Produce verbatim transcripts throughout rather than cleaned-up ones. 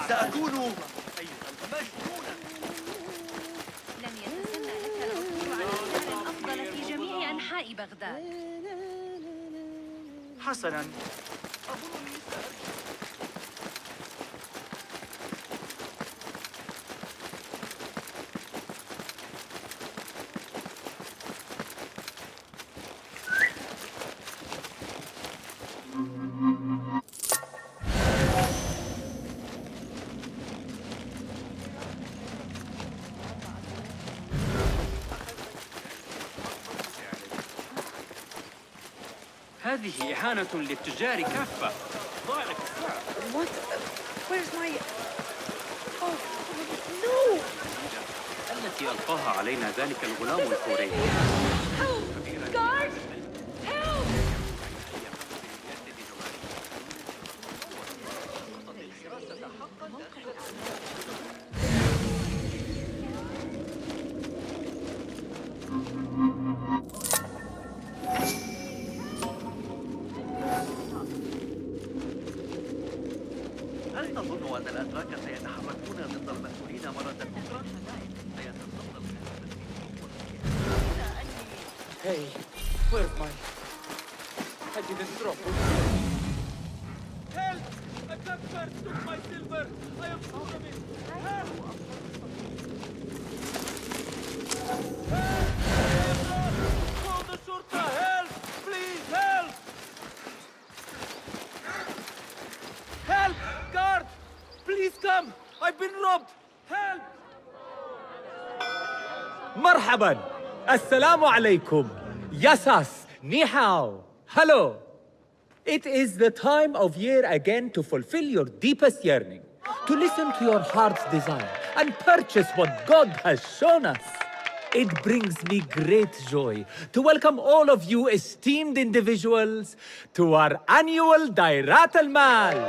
سأكون مجنونا. لن يتسنى لك العثور على السعر الأفضل في جميع أنحاء بغداد. حسناً. هذه إهانة للتجار كافة. What? Where's my... Oh, no! التي ألقاها علينا ذلك الغلام الكوري. Help! Guard! Help! هل تظن أن الأتراك سيتحركون ضد المسؤولين مرة أخرى؟ Hey, where's my... I didn't drop it. Help! A cupbearer took my silver! I am full of it! Help! Help! Call the shurta! Help! Please, help! Help! Guard! Please come! I've been robbed! Help! مرحبا! السلام عليكم! Yasas! Ni hao! Hello! It is the time of year again to fulfill your deepest yearning, to listen to your heart's desire, and purchase what God has shown us. It brings me great joy to welcome all of you esteemed individuals to our annual Dairat al-Mal.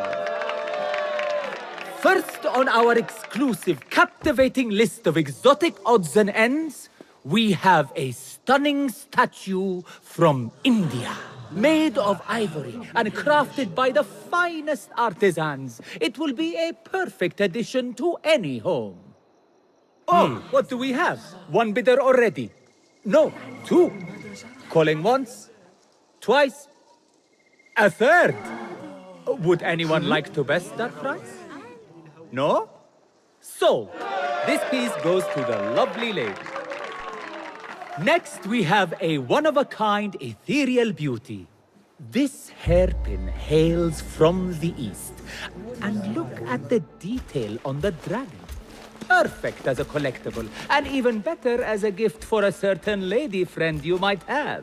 First on our exclusive, captivating list of exotic odds and ends, we have a stunning statue from India. Made of ivory and crafted by the finest artisans, it will be a perfect addition to any home. Oh, hmm. What do we have? One bidder already. No, two. Calling once, twice, a third. Would anyone like to best that price? No? So, this piece goes to the lovely lady. Next, we have a one-of-a-kind ethereal beauty. This hairpin hails from the east. And look at the detail on the dragon. Perfect as a collectible, and even better as a gift for a certain lady friend you might have.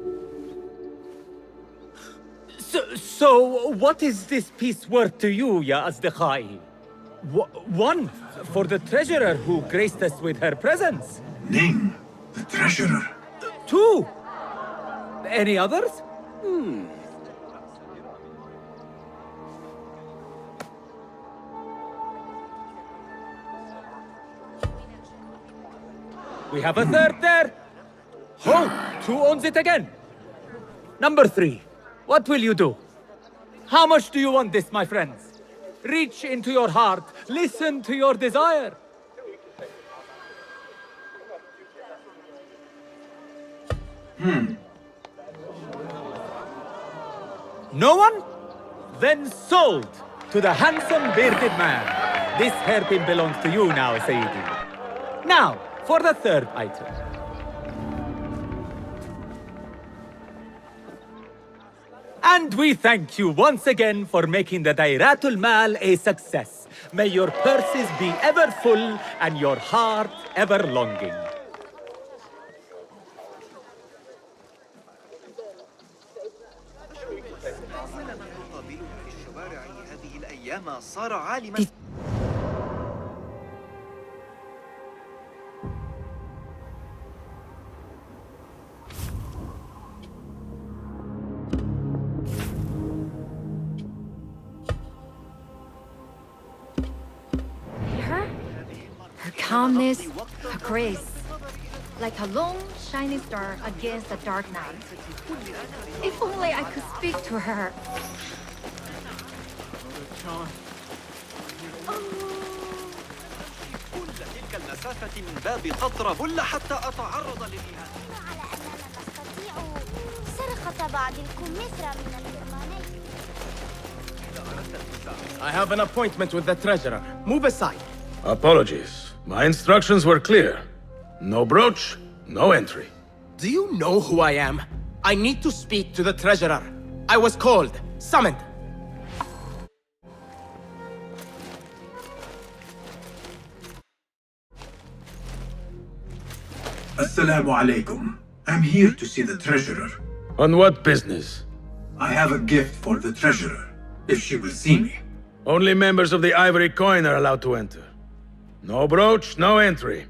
So, so what is this piece worth to you, Ya Asdiqai? One, for the treasurer who graced us with her presence. Ning, the treasurer. Two. Any others? Hmm. We have a third there. Oh, who owns it again? Number three. What will you do? How much do you want this, my friends? Reach into your heart. Listen to your desire. Hmm. No one? Then sold to the handsome bearded man. This hairpin belongs to you now, Sayyidi. Now, for the third item. And we thank you once again for making the Dairatul Mal a success. May your purses be ever full and your heart ever longing. Calmness, her grace, like a long, shining star against the dark night. If only I could speak to her. Oh. المسافة من باب قطرة بل حتى أتعرض للإهانة. على أننا نستطيع سرقة بعض الكمثرى من الجرماني. I have an appointment with the treasurer. Move aside. Apologies. My instructions were clear. No brooch, no entry. Do you know who I am? I need to speak to the treasurer. I was called, summoned. Assalamu alaikum. I'm here to see the treasurer. On what business? I have a gift for the treasurer, if she will see me. Only members of the Ivory Coin are allowed to enter. No brooch, no entry.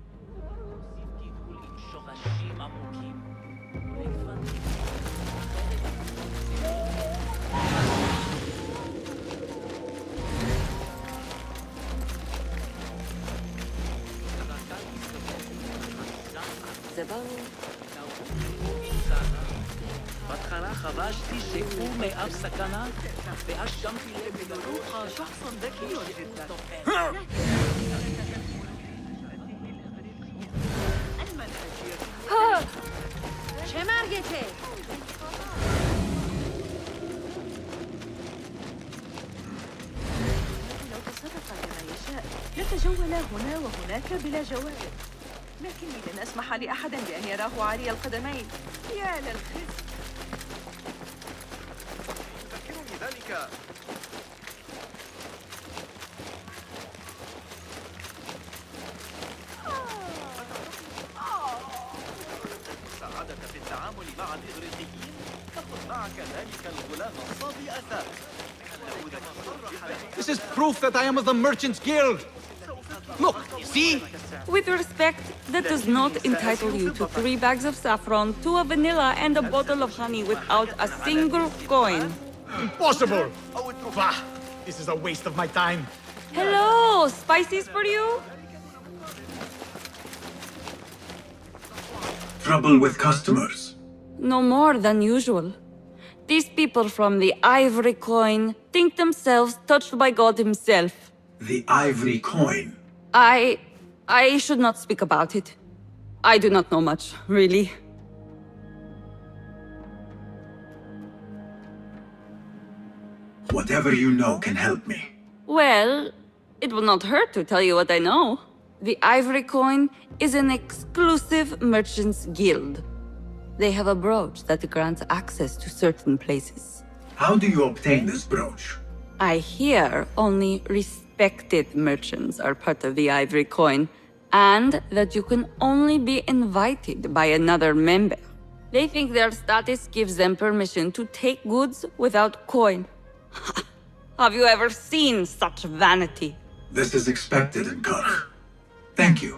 خرجتي شيء أب سكنة بأشمتي لبنروخ شخص ذكي جدا. چه مرگته؟ لو تصرف كما يشاء لتجول هنا وهناك بلا جواب، لكني لن أسمح لأحد بأن يراه عالي القدمين. يا للخزي. يذكرني ذلك السعادة في التعامل مع الإغريقيين. تأخذ معك ذلك الغلام الصبي أثاث. This is proof that I am of the Merchants Guild. Look, see? With respect, that does not entitle you to three bags of saffron, two of vanilla, and a bottle of honey without a single coin. Impossible! Bah, this is a waste of my time. Hello, spices for you? Trouble with customers. No more than usual. These people from the Ivory Coin think themselves touched by God himself. The Ivory Coin. I... I should not speak about it. I do not know much, really. Whatever you know can help me. Well, it will not hurt to tell you what I know. The Ivory Coin is an exclusive merchants guild. They have a brooch that grants access to certain places. How do you obtain this brooch? I hear only respected merchants are part of the Ivory Coin, and that you can only be invited by another member. They think their status gives them permission to take goods without coin. Have you ever seen such vanity? This is expected in Karkh. Thank you.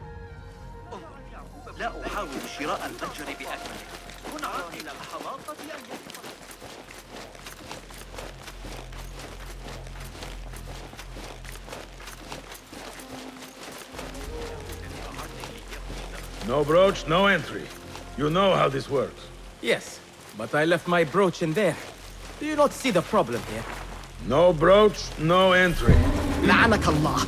لا أحاول شراء المتجر بأكمله. كن عاقل الحماقة أن يكفر. No brooch, no entry. You know how this works. Yes, but I left my brooch in there. Do you not see the problem here? No brooch, no entry. لعنك الله.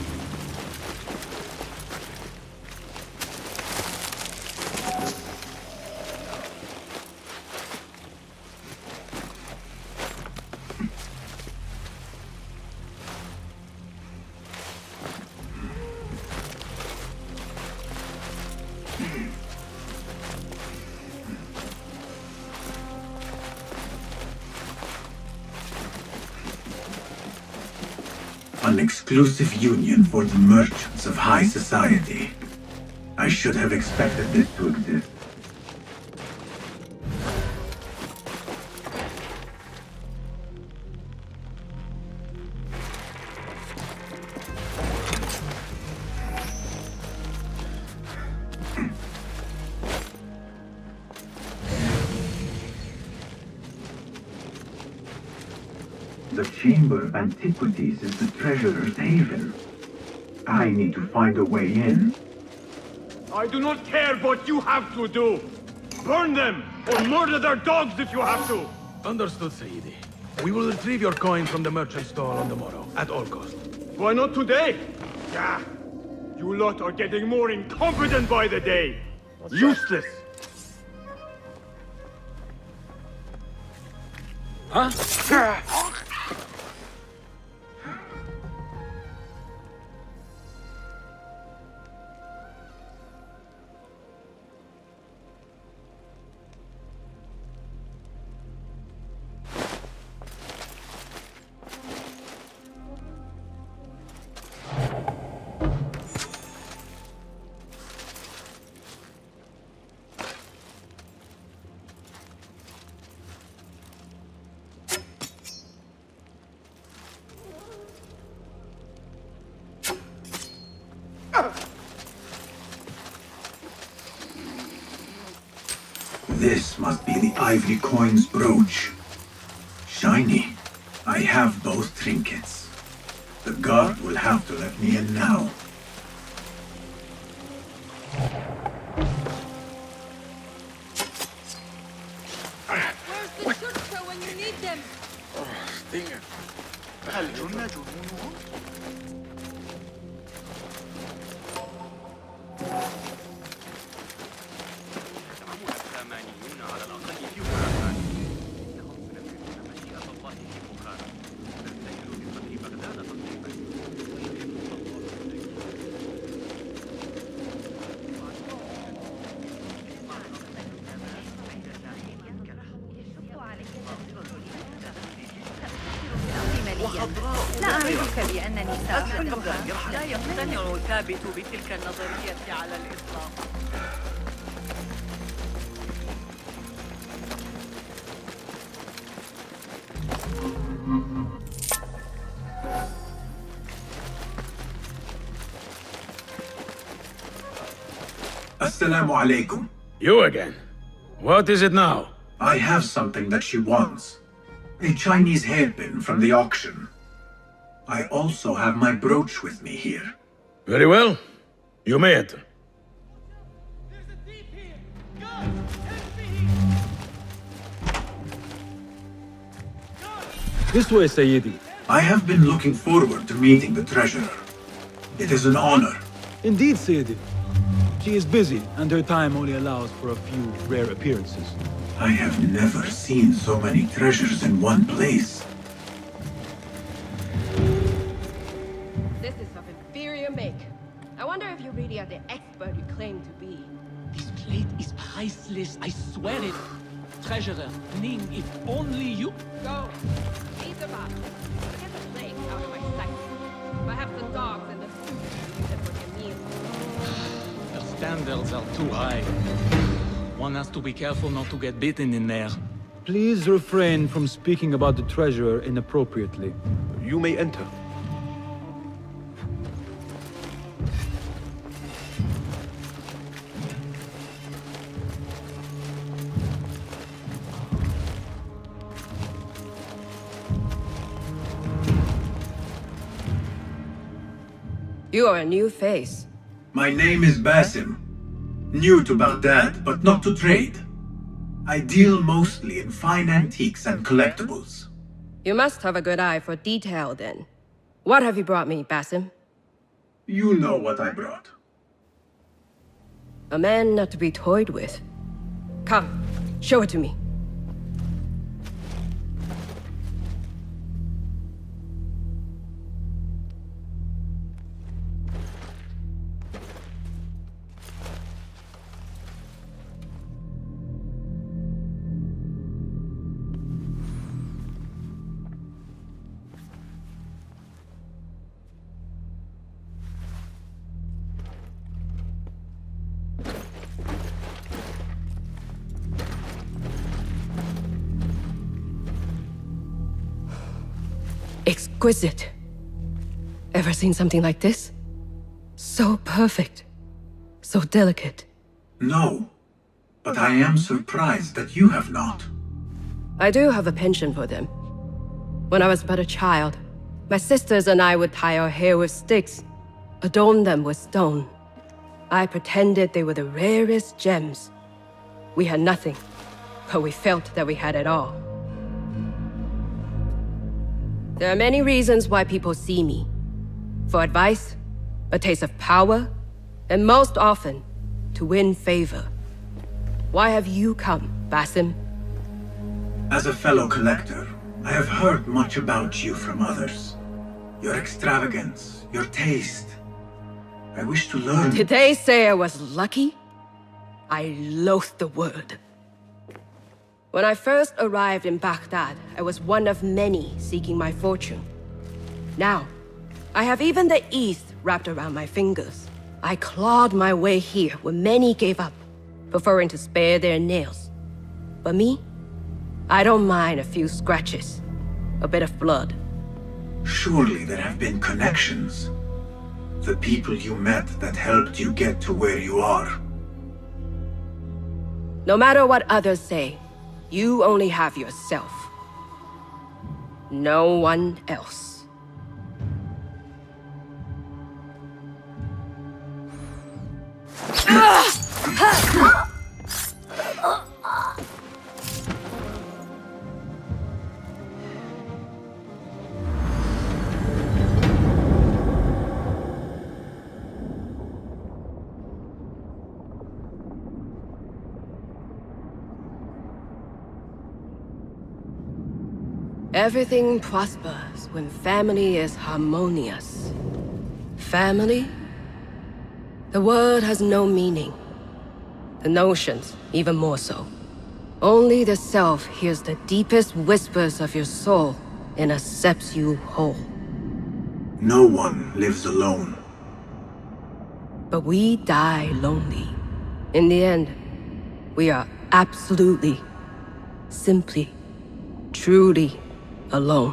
An exclusive union for the merchants of high society. I should have expected this to exist. The Chamber of Antiquities is the treasurer's haven. I need to find a way in. I do not care what you have to do. Burn them, or murder their dogs if you have to. Understood, Sayyidi. We will retrieve your coin from the merchant stall on the morrow, at all costs. Why not today? Yeah. You lot are getting more incompetent by the day! Useless! Huh? This must be the Ivory Coin's brooch. Shiny. I have both trinkets. The guard will have to let me in now. Where's the Shurta when you need them? Oh, Stinger. هل جن جنونهم؟ لا أعرفك بأنني سأصدقها. لا يقتنع ثابت بتلك النظرية على الإطلاق. Assalamu alaikum. You again? What is it now? I have something that she wants. A Chinese hairpin from the auction. I also have my brooch with me here. Very well. You may enter. This way, Sayyidi. I have been looking forward to meeting the treasurer. It is an honor. Indeed, Sayyidi. She is busy, and her time only allows for a few rare appearances. I have never seen so many treasures in one place. This is of inferior make. I wonder if you really are the expert you claim to be. This plate is priceless, I swear it. Treasurer, Ning, if only you... Go. Leave the box. Get the plate out of my sight. Perhaps the dogs and the food use it for their meals. Their standards are too high. One has to be careful not to get bitten in there. Please refrain from speaking about the treasurer inappropriately. You may enter. You are a new face. My name is Basim. New to Baghdad, but not to trade. I deal mostly in fine antiques and collectibles. You must have a good eye for detail, then. What have you brought me, Basim? You know what I brought. A man not to be toyed with. Come, show it to me. Exquisite. Ever seen something like this? So perfect. So delicate. No. But I am surprised that you have not. I do have a penchant for them. When I was but a child, my sisters and I would tie our hair with sticks, adorn them with stone. I pretended they were the rarest gems. We had nothing, but we felt that we had it all. There are many reasons why people see me. For advice, a taste of power, and most often, to win favor. Why have you come, Basim? As a fellow collector, I have heard much about you from others. Your extravagance, your taste. I wish to learn. Did they say I was lucky? I loathe the word. When I first arrived in Baghdad, I was one of many seeking my fortune. Now, I have even the East wrapped around my fingers. I clawed my way here when many gave up, preferring to spare their nails. But me? I don't mind a few scratches, a bit of blood. Surely there have been connections. The people you met that helped you get to where you are. No matter what others say, you only have yourself. No one else. Everything prospers when family is harmonious. Family? The word has no meaning. The notions, even more so. Only the self hears the deepest whispers of your soul and accepts you whole. No one lives alone. But we die lonely. In the end, we are absolutely, simply, truly alone.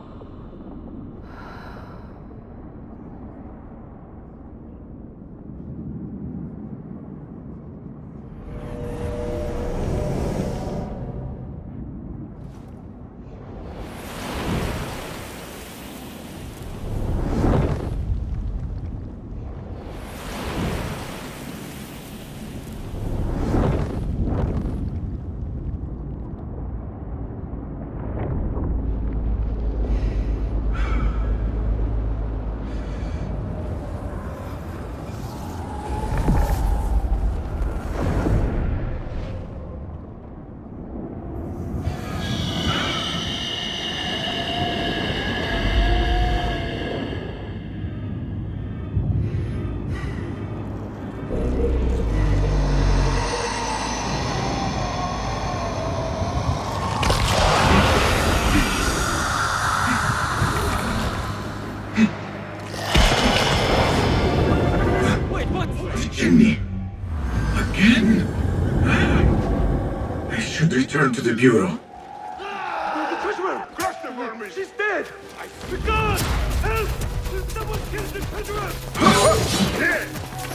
Return to the Bureau. The treasurer! Crush the vermin! She's dead! I swear to God! Help! Someone killed the treasurer! Dead!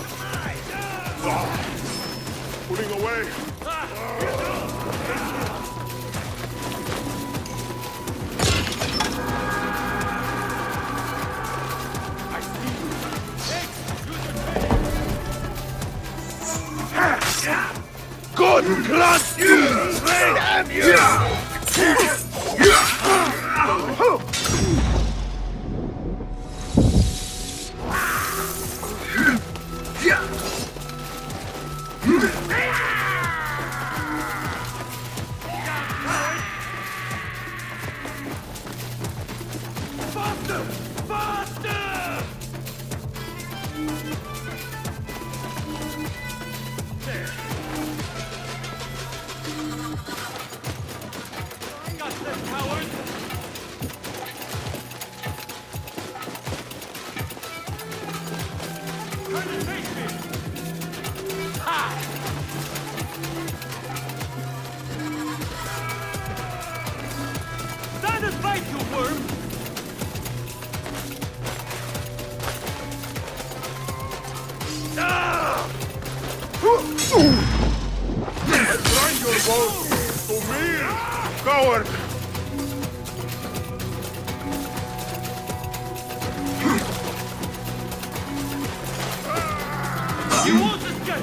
Pulling away! I see you! God bless you! Damn you! Faster! Faster! There. To me, coward! You won't escape!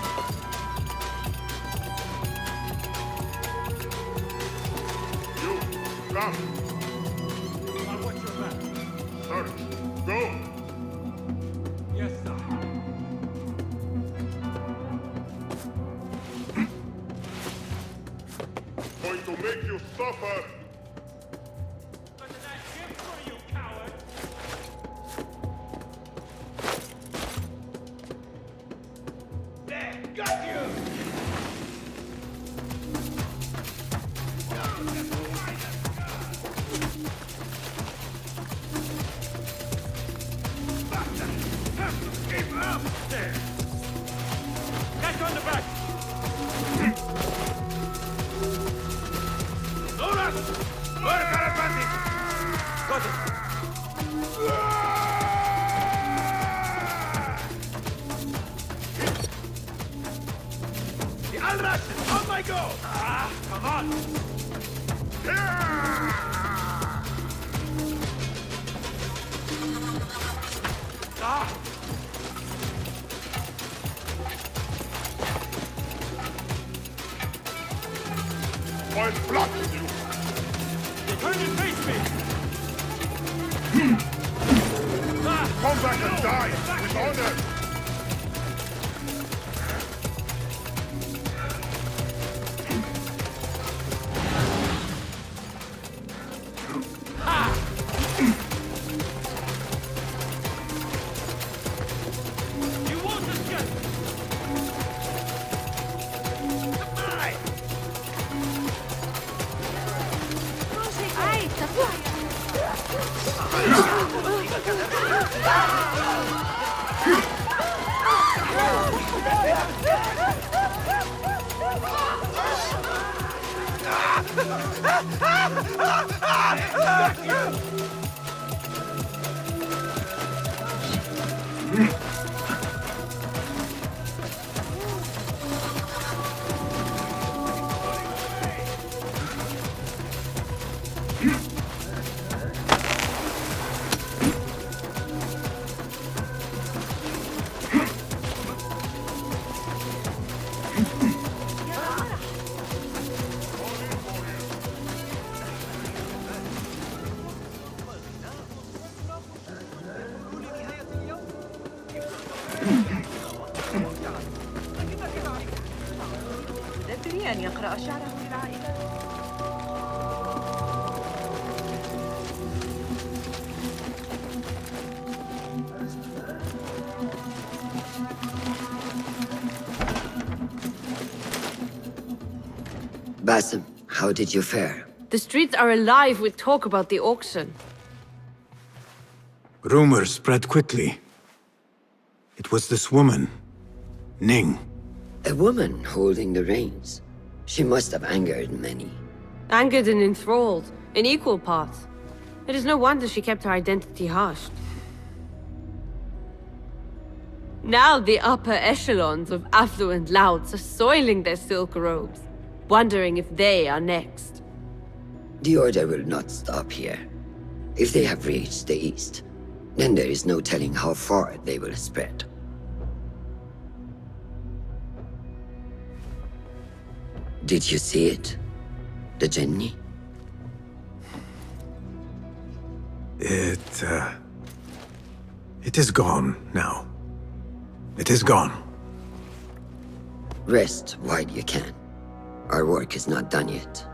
You offer. There, got you! Keep up there! Catch on the back! Loras! Where Karabati? Got it! The Al-Rash on my go! Ah, come on! Ah! I'll block you! Turn and face me! Ah, come back and die with honor! You won't escape! Ay, tapos. ذكري أن يقرأ شعره للعائلة. Basim, how did you fare? The streets are alive with talk about the auction. Rumors spread quickly. It was this woman, Ning. A woman holding the reins. She must have angered many. Angered and enthralled, in equal parts. It is no wonder she kept her identity hushed. Now the upper echelons of affluent louts are soiling their silk robes, wondering if they are next. The Order will not stop here. If they have reached the east, then there is no telling how far they will spread. Did you see it? The Jinni? It, uh... It is gone now. It is gone. Rest while you can. Our work is not done yet.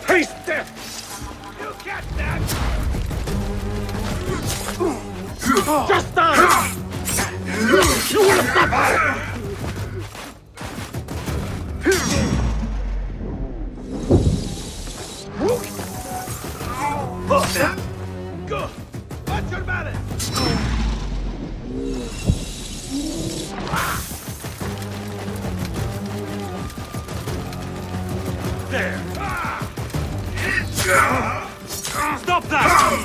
Taste death! You get that! Just die! You will suffer! Go! Watch your balance! There! Stop that!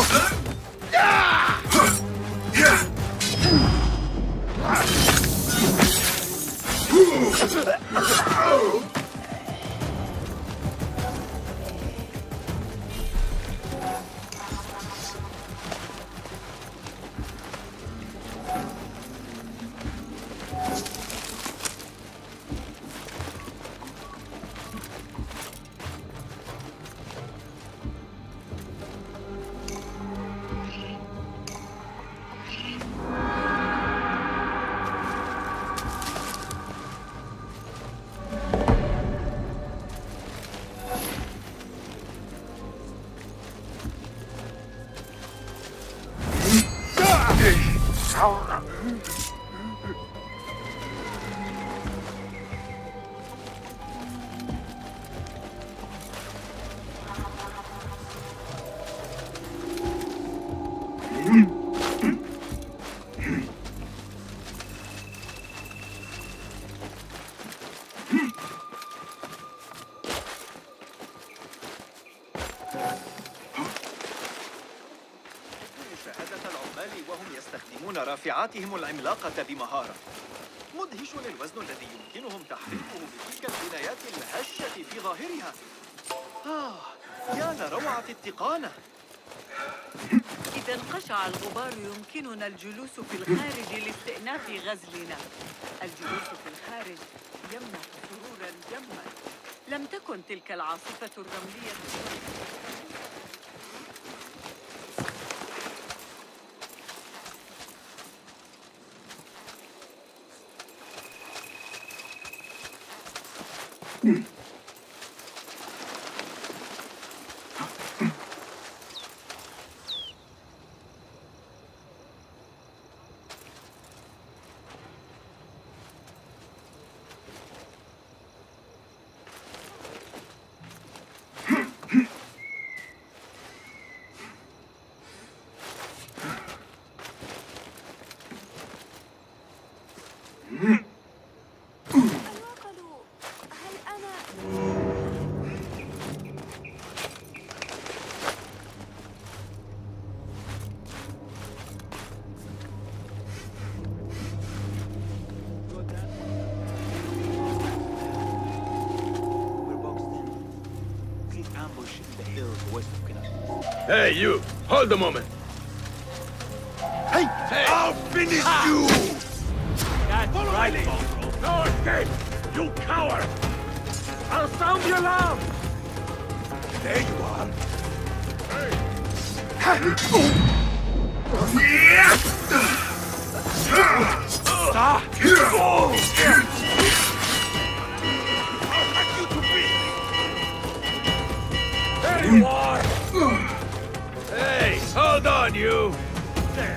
رافعاتهم العملاقة بمهارة. مدهش الوزن الذي يمكنهم تحريكه بتلك البنايات الهشة في ظاهرها. آه يا لروعة التقانة. إذا انقشع الغبار يمكننا الجلوس في الخارج لاستئناف غزلنا. الجلوس في الخارج يمنح سرورا جما. لم تكن تلك العاصفة الرملية Hey, you! Hold a moment! Hey! Hey! I'll finish ah. you! That's Follow right, me! Mongrel. No escape! You coward! I'll sound the alarm! There you are! Hey! Stop! Oh. There you are! Hey, hold on, you! There!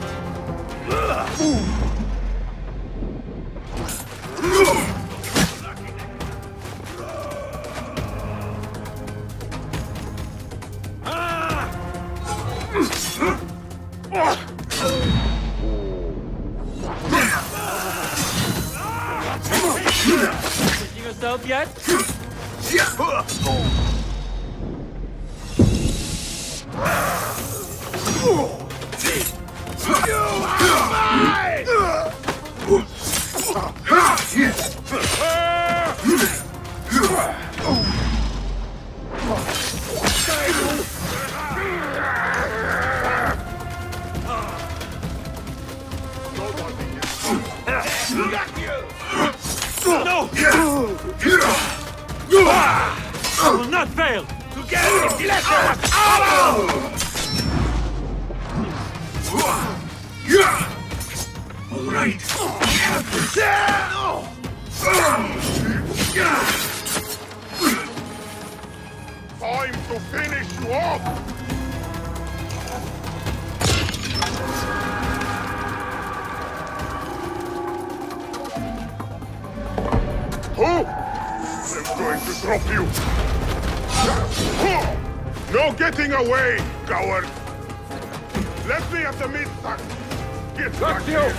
Switching yourself yet? No! I will not fail! Together! Let's all right. to drop you! No getting away, coward! Left me at the mid-sack! Get back here!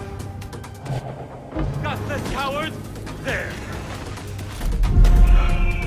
Gutless coward! There!